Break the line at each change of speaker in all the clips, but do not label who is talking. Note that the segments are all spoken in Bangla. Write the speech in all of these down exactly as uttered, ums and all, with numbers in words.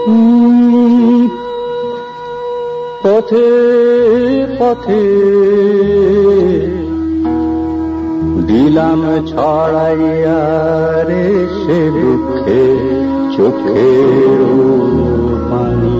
পথে পথে দিলাম ছড়াইয়া রে সে দুঃখে চোখের পানি।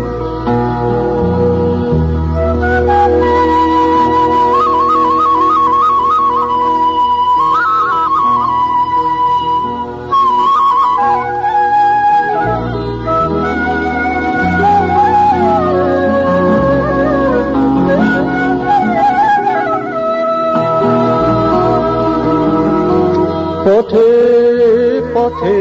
পথে পথে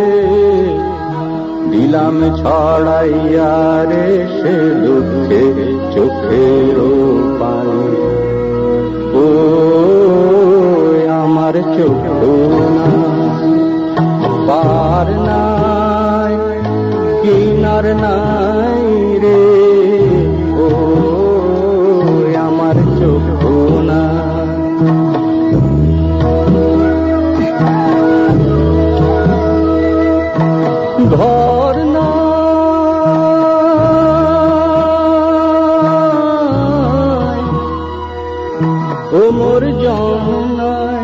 দিলাম ছড়াইয়া রে সে দুঃখে চোখের পানি। ও আমার চোখ পার নাই কিনার নাই রে, ও আমার চোখ না ঘর নাই ও মোর জন নাই,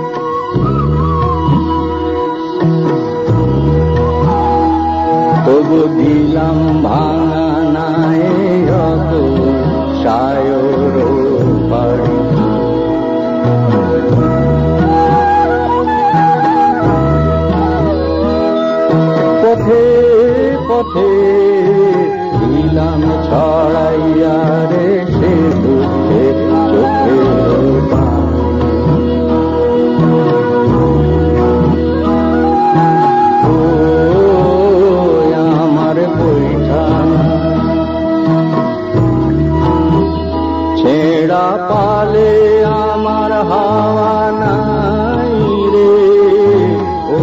তবু দিলাম ভাঙা নাই অত সায়র বাড়ি। পথে পথে দিলাম ছড়াইয়া রে সে দুঃখে চোখের পানি। ও আমার বৈঠানা ছেঁড়া পালে আমার হাওয়া নাই রে, ও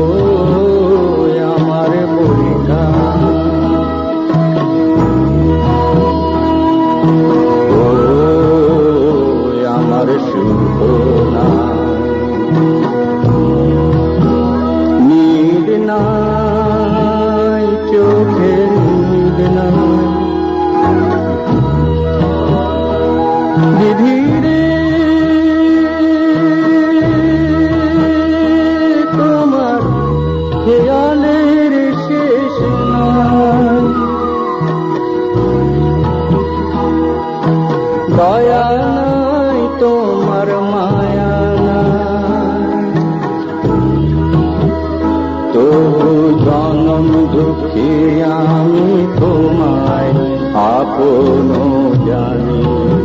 নীদ নাই চোখে নীদ নাই বিধিরে তোমার খেয়ালের শেষ নাই। দয়া নাই তোমার মায়া নাই, তবু জনম দুঃখী আমি তোমায় আপন জানি।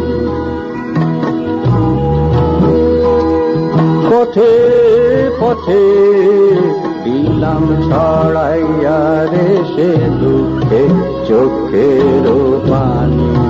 পথে পথে দিলাম ছড়াইয়া রে সে দুঃখে চোখের পানি।